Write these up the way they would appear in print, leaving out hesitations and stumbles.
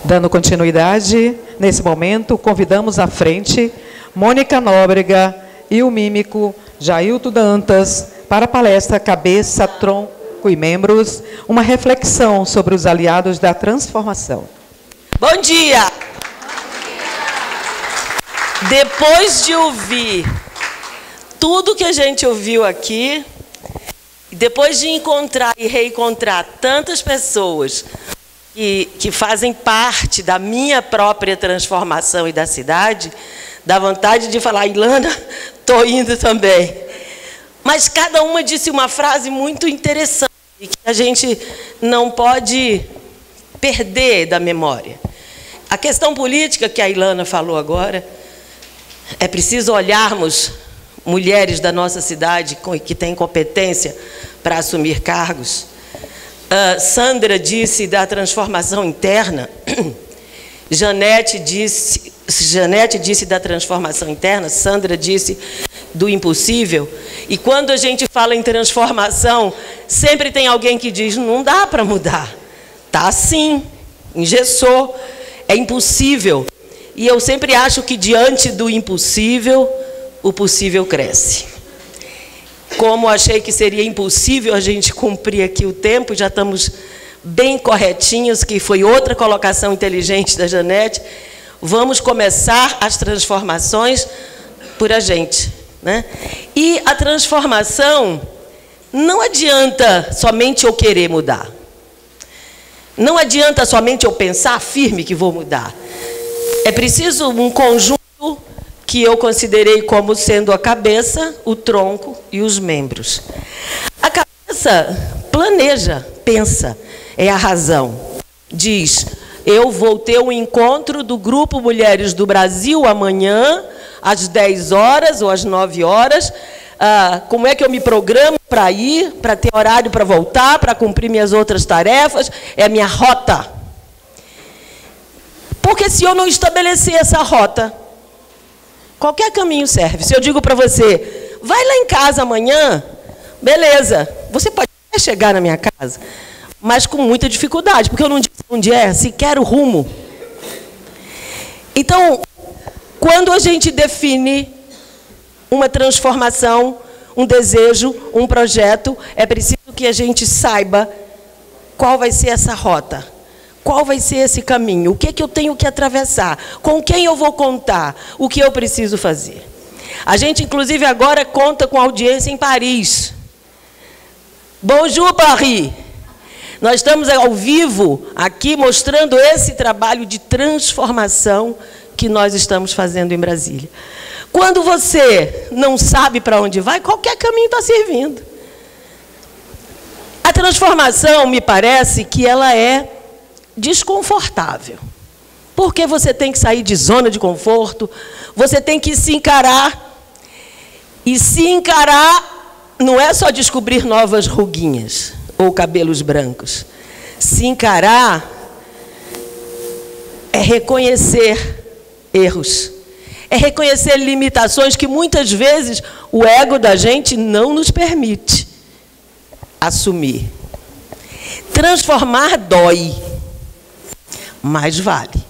Dando continuidade, nesse momento, convidamos à frente Mônica Nóbrega e o mímico Jailton Dantas para a palestra Cabeça, Tronco e Membros, uma reflexão sobre os aliados da transformação. Bom dia! Depois de ouvir tudo que a gente ouviu aqui, depois de encontrar e reencontrar tantas pessoas que fazem parte da minha própria transformação e da cidade, dá vontade de falar, Ilana, estou indo também. Mas cada uma disse uma frase muito interessante, que a gente não pode perder da memória. A questão política que a Ilana falou agora, é preciso olharmos mulheres da nossa cidade que têm competência para assumir cargos. Sandra disse da transformação interna, Janete disse da transformação interna, Sandra disse do impossível. E quando a gente fala em transformação, sempre tem alguém que diz, não dá para mudar. Está assim, engessou, é impossível. E eu sempre acho que diante do impossível, o possível cresce. Como achei que seria impossível a gente cumprir aqui o tempo, já estamos bem corretinhos, que foi outra colocação inteligente da Janete, vamos começar as transformações por a gente, né? E a transformação, não adianta somente eu querer mudar. Não adianta somente eu pensar firme que vou mudar. É preciso um conjunto que eu considerei como sendo a cabeça, o tronco e os membros. A cabeça planeja, pensa, é a razão. Diz, eu vou ter um encontro do Grupo Mulheres do Brasil amanhã, às 10 horas ou às 9 horas. Como é que eu me programo para ir, para ter horário para voltar, para cumprir minhas outras tarefas? É a minha rota. Porque se eu não estabelecer essa rota, qualquer caminho serve. Se eu digo para você, vai lá em casa amanhã, beleza, você pode até chegar na minha casa, mas com muita dificuldade, porque eu não disse onde é, sequer o rumo. Então, quando a gente define uma transformação, um desejo, um projeto, é preciso que a gente saiba qual vai ser essa rota. Qual vai ser esse caminho? O que é que eu tenho que atravessar? Com quem eu vou contar? O que eu preciso fazer? A gente, inclusive, agora conta com audiência em Paris. Bonjour, Paris! Nós estamos ao vivo aqui mostrando esse trabalho de transformação que nós estamos fazendo em Brasília. Quando você não sabe para onde vai, qualquer caminho está servindo. A transformação, me parece que ela é desconfortável, porque você tem que sair de zona de conforto, você tem que se encarar, e se encarar não é só descobrir novas ruguinhas ou cabelos brancos. Se encarar é reconhecer erros, é reconhecer limitações que muitas vezes o ego da gente não nos permite assumir. Transformar dói, mas vale.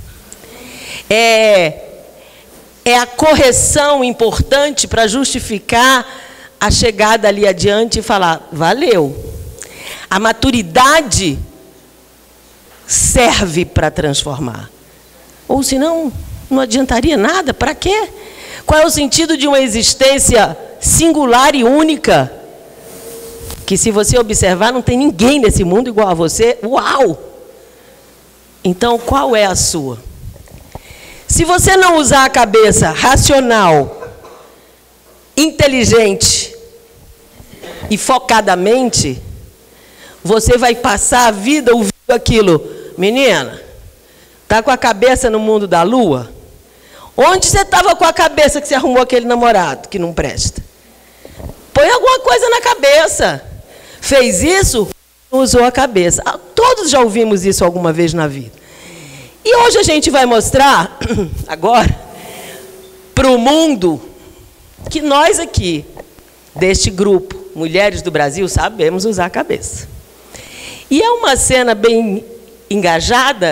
É a correção importante para justificar a chegada ali adiante e falar, valeu. A maturidade serve para transformar. Ou senão, não adiantaria nada, para quê? Qual é o sentido de uma existência singular e única? Que se você observar, não tem ninguém nesse mundo igual a você. Uau! Então, qual é a sua? Se você não usar a cabeça racional, inteligente e focadamente, você vai passar a vida ouvindo aquilo. Menina, está com a cabeça no mundo da lua? Onde você estava com a cabeça que você arrumou aquele namorado que não presta? Põe alguma coisa na cabeça. Fez isso, usou a cabeça. Todos já ouvimos isso alguma vez na vida. E hoje a gente vai mostrar, agora, para o mundo, que nós aqui, deste grupo, Mulheres do Brasil, sabemos usar a cabeça. E é uma cena bem engajada,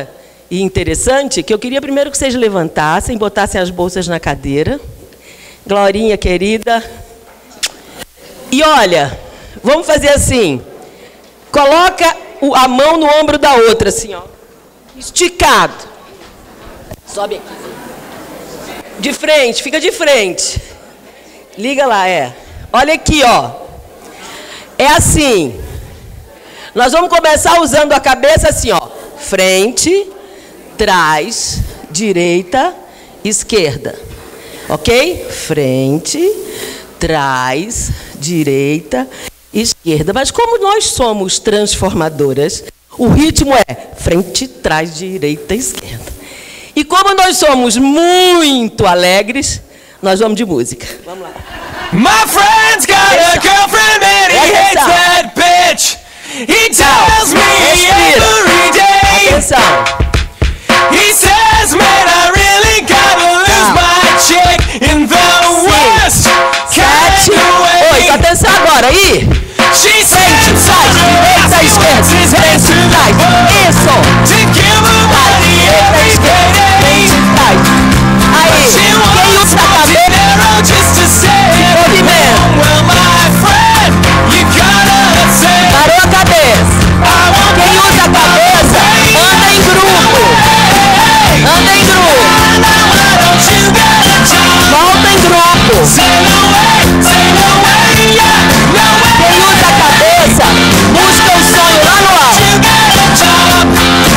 e interessante, que eu queria primeiro que vocês levantassem, botassem as bolsas na cadeira. Glorinha, querida. E olha, vamos fazer assim. Coloca a mão no ombro da outra, assim, ó. Esticado. Sobe aqui. De frente, fica de frente. Liga lá, Olha aqui, ó. É assim. Nós vamos começar usando a cabeça assim, ó. Frente, trás, direita, esquerda. Ok? Frente, trás, direita, esquerda. Mas como nós somos transformadoras, o ritmo é frente, trás, direita, esquerda. E como nós somos muito alegres, nós vamos de música. Vamos lá. My friend's got a girlfriend and he hates that bitch. He tells me every day. Atenção. He says, man, I really gotta lose my chick in the worst kind of way. 8, atenção agora, aí. She Frente, says, trás, direita, esquerda. Frente, trás. Isso. to give her money every day. Frente, trás. Aí. She Quem wants usa a cabeça? Montenegro just to say, Movimento. well, my friend, you gotta say, Parou a cabeça. I won't Quem usa a cabeça, anda em grupo. Anda em grupo. why don't you get a job? Volta em grupo. Say no way, yeah, no way. Quem usa a cabeça, busca o sonho lá no alto. You get a job.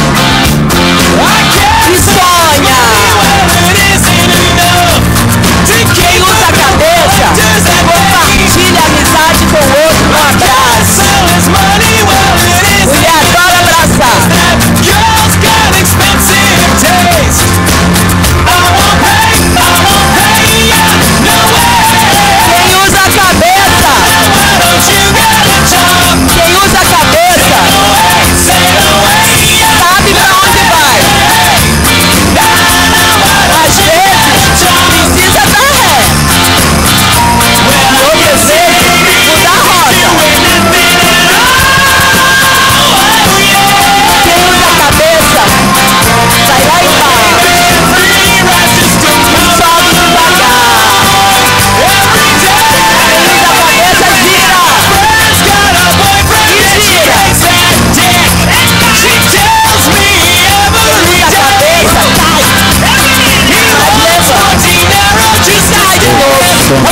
I can't E sonha. well, it isn't enough to Quem keep usa a cabeça, compartilha a amizade com o outro no abraço. sell his money, well, it isn't. Mulher adora abraçar. That girl's got expensive taste. I won't pay, yeah, no way. Quem usa a cabeça, Why don't you get a job? quem usa a cabeça, Say no way, yeah. sabe pra onde vai. Às vezes, precisa dar ré. E outras vezes, mudar a rota. Quem usa a cabeça, sai lá embaixo. E sobe devagar. Quem usa a cabeça, gira. E gira. Usa a cabeça, cai. Mas levanta. E cai de novo.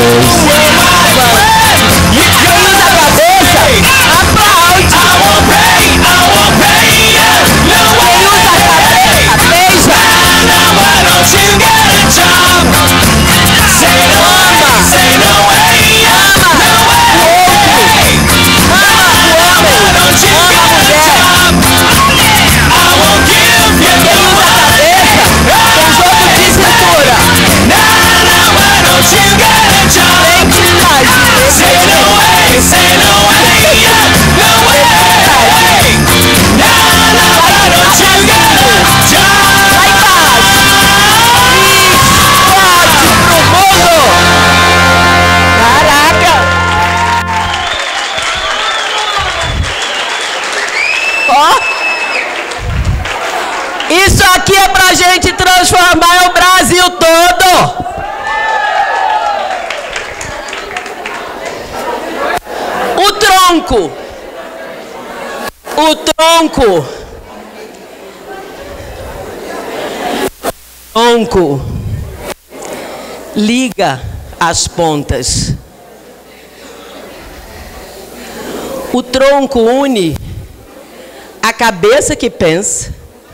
Quem usa a cabeça, aplaude. Quem usa a cabeça, beija. Isso aqui é pra gente transformar o Brasil todo. O tronco. O tronco. Tronco. Liga as pontas. O tronco une a cabeça que pensa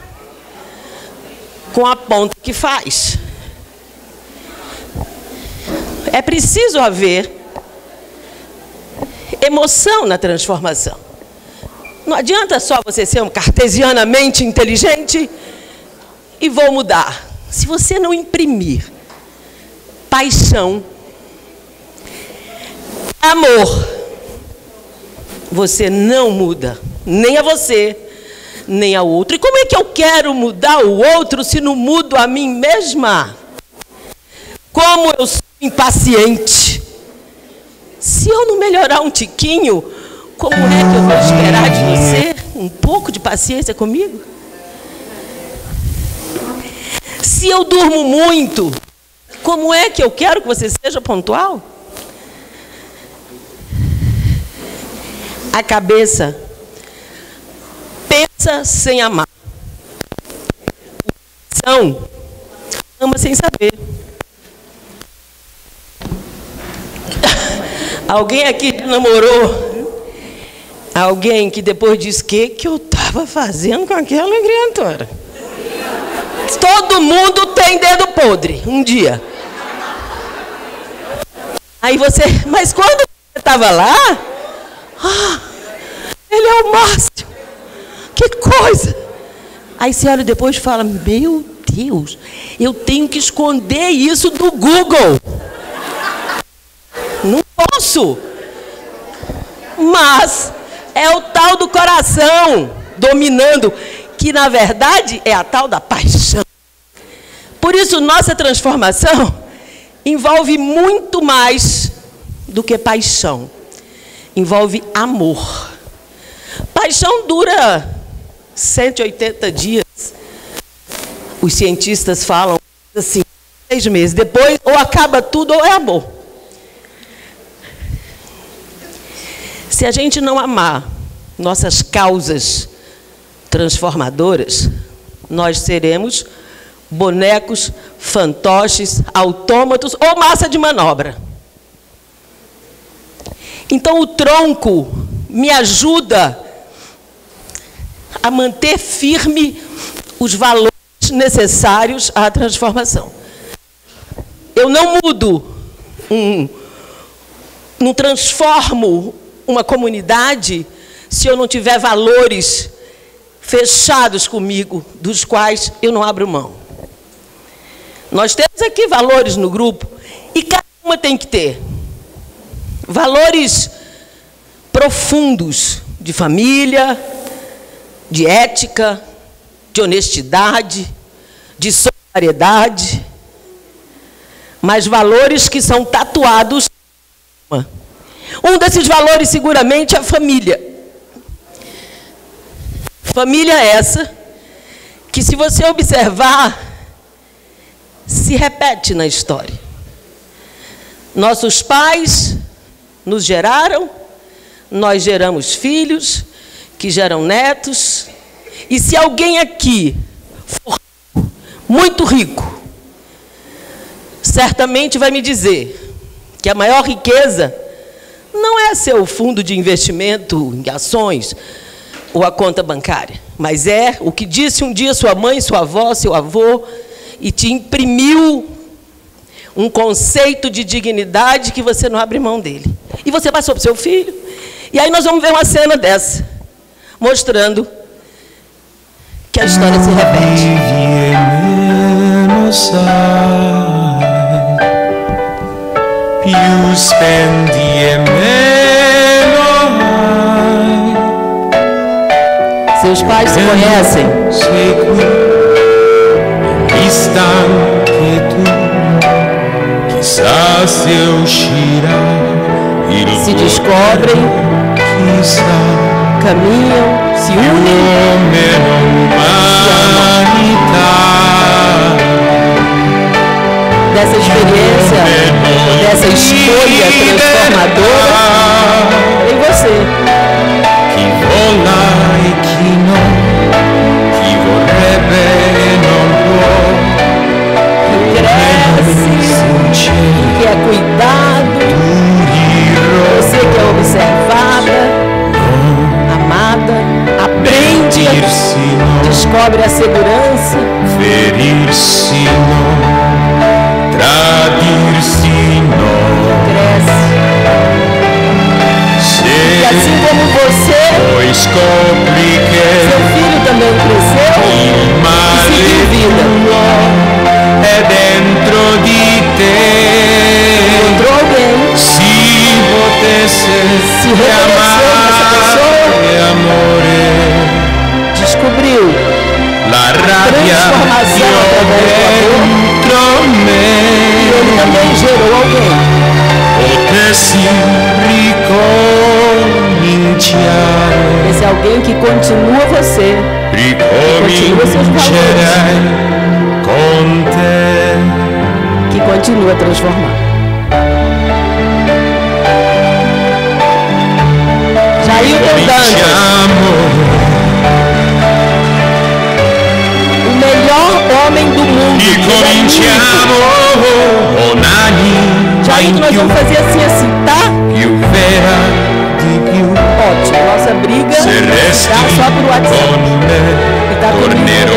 com a ponta que faz. É preciso haver emoção na transformação. Não adianta só você ser um cartesianamente inteligente e vou mudar. Se você não imprimir paixão, amor, você não muda, nem a você, nem ao outro. E como é que eu quero mudar o outro se não mudo a mim mesma? Como eu sou impaciente. Se eu não melhorar um tiquinho, como é que eu vou esperar de você um pouco de paciência comigo? Se eu durmo muito, como é que eu quero que você seja pontual? A cabeça pensa sem amar. O coração ama sem saber. Alguém aqui namorou alguém que depois disse que eu estava fazendo com aquela criatura? Todo mundo tem dedo podre, um dia. Aí você, mas quando você estava lá, ele é o Márcio. Que coisa! Aí você olha depois e fala, meu Deus, eu tenho que esconder isso do Google. Não posso. Mas é o tal do coração dominando, que na verdade é a tal da paixão. Por isso, nossa transformação envolve muito mais do que paixão. Envolve amor. Paixão dura 180 dias. Os cientistas falam assim, 6 meses. Depois, ou acaba tudo ou é amor. Se a gente não amar nossas causas transformadoras, nós seremos bonecos, fantoches, autômatos ou massa de manobra. Então, o tronco me ajuda a manter firme os valores necessários à transformação. Eu não mudo, não transformo uma comunidade se eu não tiver valores fechados comigo, dos quais eu não abro mão. Nós temos aqui valores no grupo e cada uma tem que ter valores profundos de família, de ética, de honestidade, de solidariedade, mas valores que são tatuados. Um desses valores seguramente é a família. Família essa que, se você observar, se repete na história. Nossos pais nos geraram, nós geramos filhos, que geram netos, e se alguém aqui for muito rico, certamente vai me dizer que a maior riqueza não é seu fundo de investimento em ações ou a conta bancária, mas é o que disse um dia sua mãe, sua avó, seu avô, e te imprimiu um conceito de dignidade que você não abre mão dele. E você passou para o seu filho. E aí nós vamos ver uma cena dessa, mostrando que a história se repete. Seus pais se conhecem. Se descobrem, caminham, se unem, dessa experiência, dessa escolha transformadora em você. Cresce, que é cuidado, você que é observada, amada, aprende, descobre a segurança, ferir-se não, tradir-se não, cresce. E assim como você, seu filho também cresceu e seguiu vida. É dentro de te. Encontrou alguém, Se se reconheceu nessa pessoa, descobriu la a rabbia transformação através do amor, e ele também gerou alguém. potessi ricominciare, Esse é alguém que continua você, ricomincerei con te. continua a transformar. Jailton Dantas, o melhor homem do mundo. Jailton, nós vamos fazer assim, tá? Ótimo, nossa briga está só por WhatsApp. E tá comigo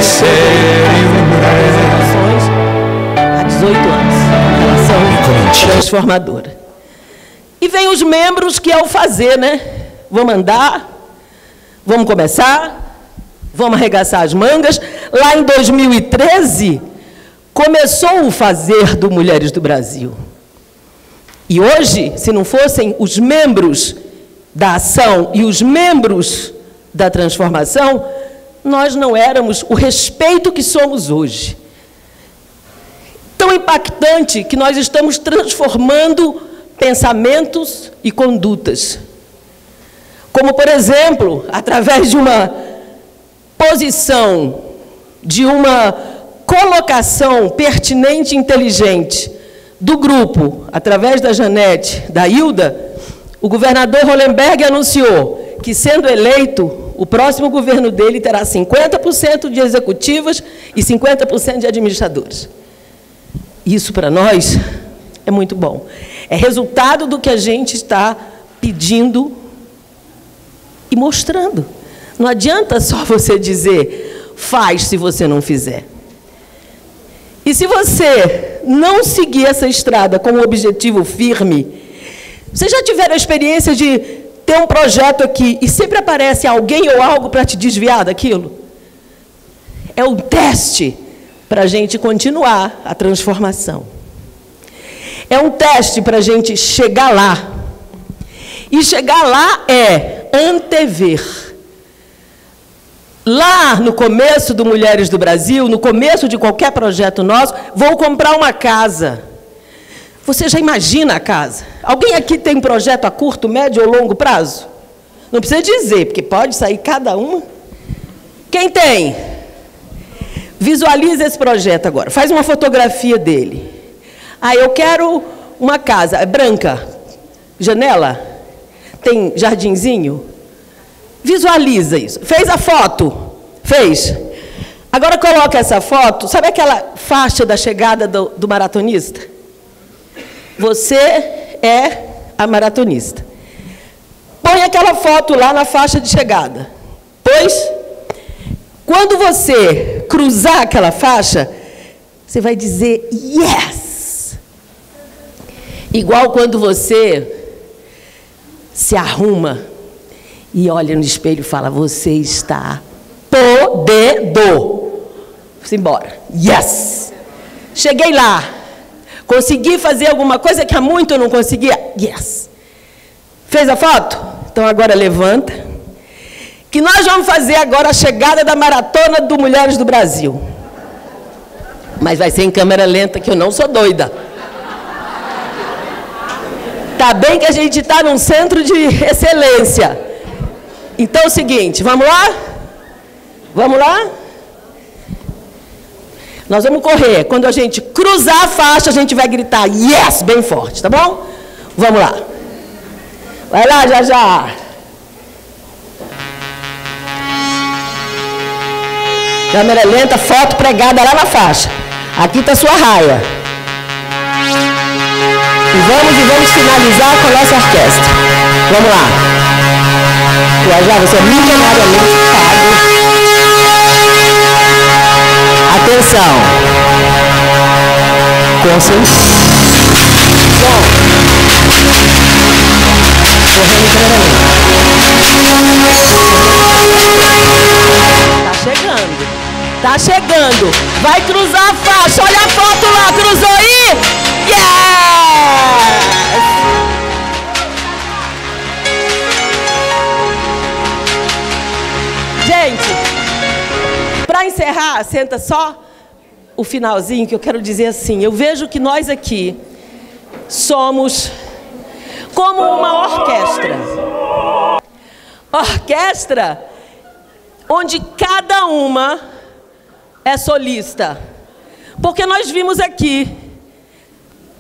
apresentações há 18 anos. Relação transformadora. E vem os membros, que é o fazer, né? Vamos andar, vamos começar, vamos arregaçar as mangas. Lá em 2013, começou o fazer do Mulheres do Brasil. E hoje, se não fossem os membros da ação e os membros da transformação, nós não éramos o respeito que somos hoje. Tão impactante que nós estamos transformando pensamentos e condutas. Como, por exemplo, através de uma posição, de uma colocação pertinente e inteligente do grupo, através da Janete, da Hilda, o governador Hollenberg anunciou que, sendo eleito, o próximo governo dele terá 50% de executivas e 50% de administradores. Isso, para nós, é muito bom. É resultado do que a gente está pedindo e mostrando. Não adianta só você dizer, faz se você não fizer. E se você não seguir essa estrada com um objetivo firme, vocês já tiveram a experiência de ter um projeto aqui e sempre aparece alguém ou algo para te desviar daquilo? É um teste para a gente continuar a transformação. É um teste para a gente chegar lá. E chegar lá é antever. Lá no começo do Mulheres do Brasil, no começo de qualquer projeto nosso, vou comprar uma casa. Você já imagina a casa? Alguém aqui tem projeto a curto, médio ou longo prazo? Não precisa dizer, porque pode sair cada uma. Quem tem? Visualiza esse projeto agora. Faz uma fotografia dele. Ah, eu quero uma casa. É branca. Janela? Tem jardinzinho? Visualiza isso. Fez a foto? Fez? Agora coloca essa foto. Sabe aquela faixa da chegada do maratonista? Você é a maratonista. Põe aquela foto lá na faixa de chegada. Pois, quando você cruzar aquela faixa, você vai dizer yes. Igual quando você se arruma e olha no espelho e fala, você está podendo. Vamos embora. Yes. Cheguei lá. Consegui fazer alguma coisa que há muito eu não conseguia? Yes. Fez a foto? Então agora levanta. Que nós vamos fazer agora a chegada da maratona do Mulheres do Brasil. Mas vai ser em câmera lenta, que eu não sou doida. Tá bem que a gente está num centro de excelência. Então é o seguinte, vamos lá? Vamos lá? Nós vamos correr. Quando a gente cruzar a faixa, a gente vai gritar yes, bem forte, tá bom? Vamos lá. Vai lá, já já. Câmera lenta, foto pregada lá na faixa. Aqui está sua raia. E vamos finalizar com a nossa orquestra. Vamos lá. Já já, você é milionariamente pago. Atenção. Concentração. Correndo em câmera lenta. Tá chegando. Tá chegando. Vai cruzar a faixa. Olha a foto lá. Cruzou aí. Yes! Gente, para encerrar, senta só o finalzinho, que eu quero dizer assim, eu vejo que nós aqui somos como uma orquestra. Orquestra onde cada uma é solista. Porque nós vimos aqui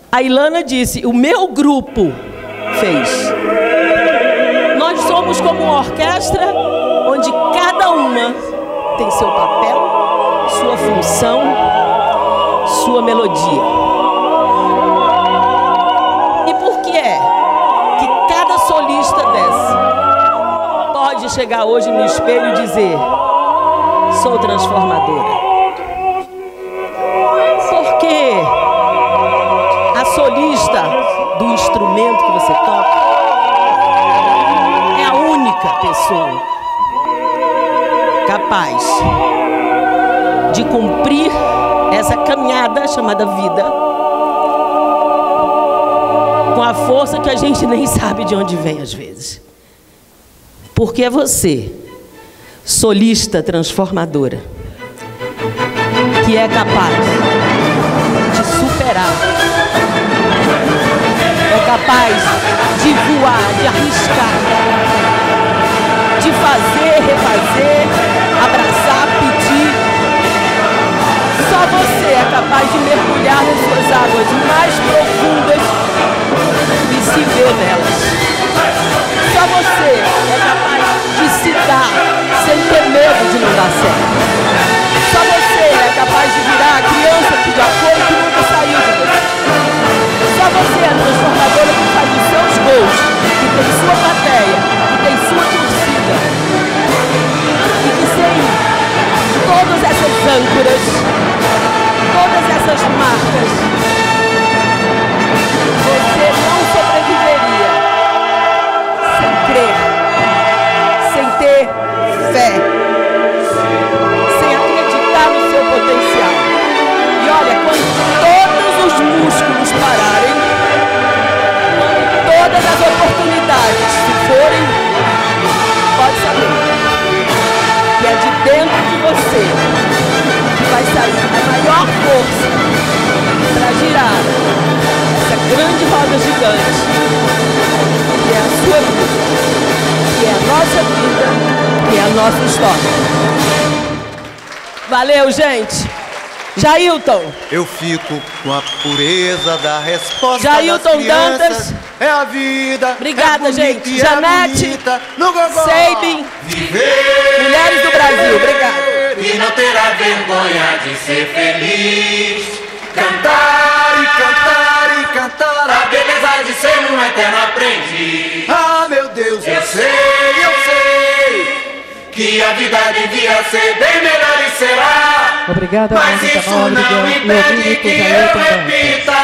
A Ilana disse, o meu grupo fez. Nós somos como uma orquestra onde cada uma tem seu papel, sua função, sua melodia. E por que é que cada solista dessa pode chegar hoje no espelho e dizer: sou transformadora? Porque a solista do instrumento que você toca é a única pessoa capaz de cumprir essa caminhada chamada vida com a força que a gente nem sabe de onde vem às vezes. Porque é você, solista transformadora, que é capaz de superar, é capaz de voar, de arriscar, de fazer, refazer, abraçar, pedir. Só você é capaz de mergulhar nas suas águas mais profundas e se ver nelas. Só você é capaz de se dar sem ter medo de não dar certo. Só você é capaz de virar a criança que já foi e que nunca saiu de você. Só você é a transformadora que faz os seus gols, que tem sua plateia, que tem sua torcida. E que sem todas essas âncoras, todas essas marcas, você não sobreviveria sem crer, sem ter fé, sem acreditar no seu potencial. E olha, quando todos os músculos pararem, quando todas as oportunidades se forem, pode saber que é de dentro de você que vai sair a maior força para girar essa grande roda gigante, que é a sua vida, que é a nossa vida, que é a nossa história. Valeu, gente! Jailton! Eu fico com a pureza da resposta Jailton das crianças. Dantas. É a vida. Obrigada, é gente. É Janete, bonita, no gogó. Seibin, Viver Mulheres do Brasil. Obrigada. e não terá vergonha de ser feliz. Cantar e cantar e cantar. A beleza de ser um eterno aprendiz. Ah, meu Deus, eu sei. Que a vida devia ser bem melhor e será. Obrigada, Mas Mônica isso Nóbrega não e impede Ovínico que eu Jailton Dantas. repita